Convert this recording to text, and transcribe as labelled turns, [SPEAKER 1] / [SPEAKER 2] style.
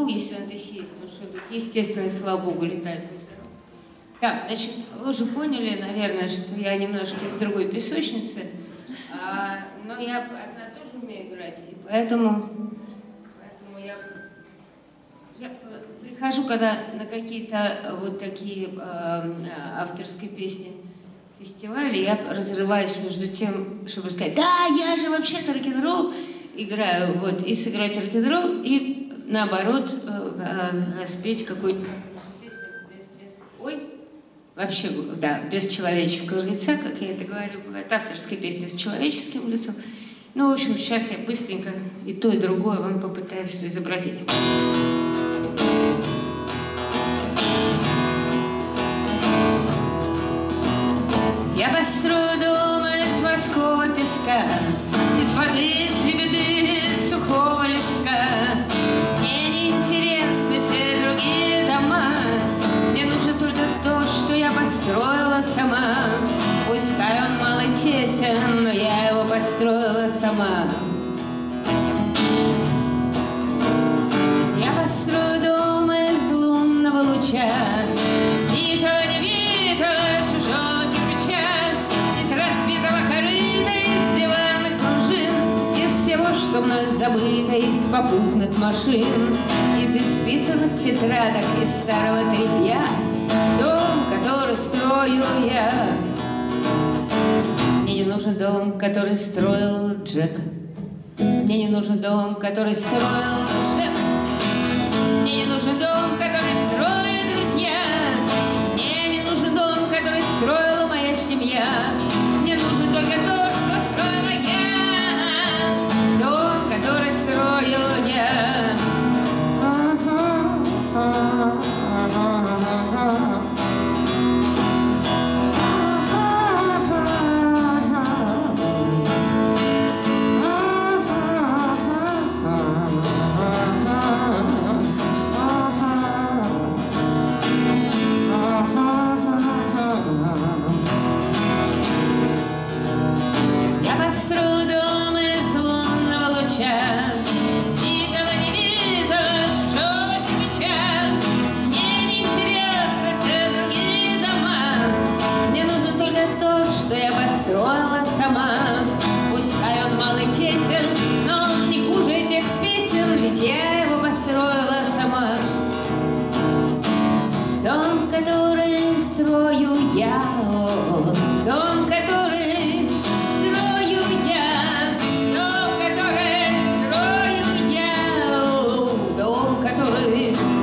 [SPEAKER 1] Бог, если он здесь есть, потому что тут, естественно, и слава Богу, летает. Так, значит, вы уже поняли, наверное, что я немножко из другой песочницы, но я одна тоже умею играть, и поэтому я прихожу, когда на какие-то вот такие авторские песни фестивали, я разрываюсь между тем, чтобы сказать, да, я же вообще-то рок-н-ролл играю, вот, и сыграть рок-н-ролл, и наоборот спеть какую-нибудь песню вообще, да, без человеческого лица, как я это говорю, бывает авторские песни с человеческим лицом. Ну, в общем, сейчас я быстренько и то, и другое вам попытаюсь изобразить. Я построю дом из морского песка, из воды, из лебеды, из сухого листка. Мне не интересны все другие дома, мне нужно только то, что я построила сама. Пускай он мал и тесен, но я его построила сама. Я построю дом из лунного луча, что мною забыто из попутных машин, из исписанных тетрадок, из старого тряпья. Дом, который строю я. Мне не нужен дом, который строил Джек. Мне не нужен дом, который строил Джек. Мне не нужен дом, который строили друзья. Мне не нужен дом, который строила моя семья. Мне нужен только то, что строила я. Дом, который строю я. Я построю дом из лунного луча, никого не видно, чужого кирпича. Мне не интересны все другие дома, мне нужно только то, что я построила сама. Пускай он мал и тесен, но он не хуже этих песен, ведь я его построила сама. Дом, который строю я, дом, который строю я, дом, который строю я, дом, который